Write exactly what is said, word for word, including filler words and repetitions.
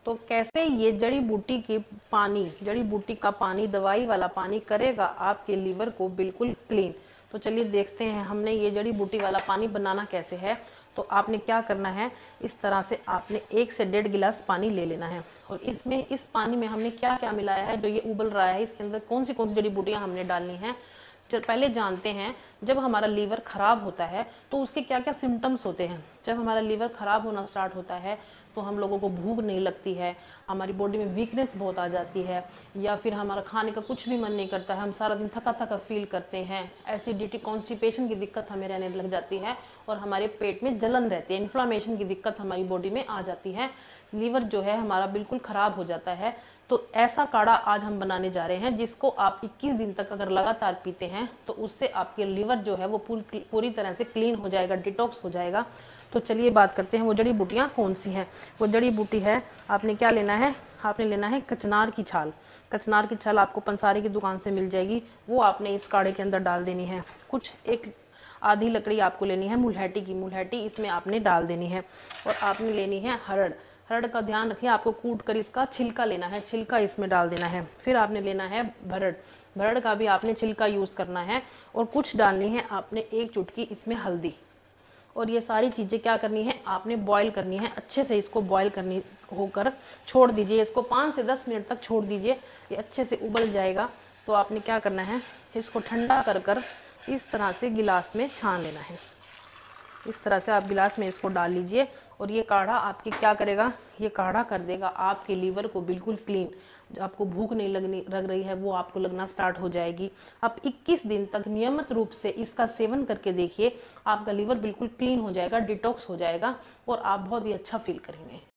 तो कैसे ये जड़ी बूटी की पानी, जड़ी बूटी का पानी, दवाई वाला पानी करेगा आपके लीवर को बिल्कुल क्लीन। तो चलिए देखते हैं हमने ये जड़ी बूटी वाला पानी बनाना कैसे है। तो आपने क्या करना है, इस तरह से आपने एक से डेढ़ गिलास पानी ले लेना है और इसमें इस पानी में हमने क्या क्या मिलाया है, जो ये उबल रहा है इसके अंदर कौन सी कौन सी जड़ी बूटियां हमने डालनी है। जब पहले जानते हैं जब हमारा लीवर खराब होता है तो उसके क्या क्या सिम्टम्स होते हैं। जब हमारा लीवर खराब होना स्टार्ट होता है तो हम लोगों को भूख नहीं लगती है, हमारी बॉडी में वीकनेस बहुत आ जाती है, या फिर हमारा खाने का कुछ भी मन नहीं करता है, हम सारा दिन थका थका फील करते हैं, एसिडिटी कॉन्स्टिपेशन की दिक्कत हमें रहने लग जाती है और हमारे पेट में जलन रहती है, इन्फ्लामेशन की दिक्कत हमारी बॉडी में आ जाती है, लीवर जो है हमारा बिल्कुल ख़राब हो जाता है। तो ऐसा काढ़ा आज हम बनाने जा रहे हैं जिसको आप इक्कीस दिन तक अगर लगातार पीते हैं तो उससे आपके लीवर जो है वो पूरी पूरी तरह से क्लीन हो जाएगा, डिटॉक्स हो जाएगा। तो चलिए बात करते हैं वो जड़ी बूटियाँ कौन सी हैं। वो जड़ी बूटी है, आपने क्या लेना है, आपने लेना है कचनार की छाल। कचनार की छाल आपको पंसारी की दुकान से मिल जाएगी, वो आपने इस काढ़े के अंदर डाल देनी है। कुछ एक आधी लकड़ी आपको लेनी है मुलहटी की, मुलहटी इसमें आपने डाल देनी है। और आपने लेनी है हरड़, हरड़ का ध्यान रखिए आपको कूट कर इसका छिलका लेना है, छिलका इसमें डाल देना है। फिर आपने लेना है भरड़, भरड़ का भी आपने छिलका यूज़ करना है। और कुछ डालनी है आपने एक चुटकी इसमें हल्दी। और ये सारी चीज़ें क्या करनी है, आपने बॉईल करनी है अच्छे से, इसको बॉईल करनी होकर छोड़ दीजिए, इसको पाँच से दस मिनट तक छोड़ दीजिए, ये अच्छे से उबल जाएगा। तो आपने क्या करना है, इसको ठंडा कर कर इस तरह से गिलास में छान लेना है। इस तरह से आप गिलास में इसको डाल लीजिए और ये काढ़ा आपके क्या करेगा, ये काढ़ा कर देगा आपके लीवर को बिल्कुल क्लीन। जो आपको भूख नहीं लगनी लग रही है वो आपको लगना स्टार्ट हो जाएगी। आप इक्कीस दिन तक नियमित रूप से इसका सेवन करके देखिए, आपका लीवर बिल्कुल क्लीन हो जाएगा, डिटॉक्स हो जाएगा और आप बहुत ही अच्छा फील करेंगे।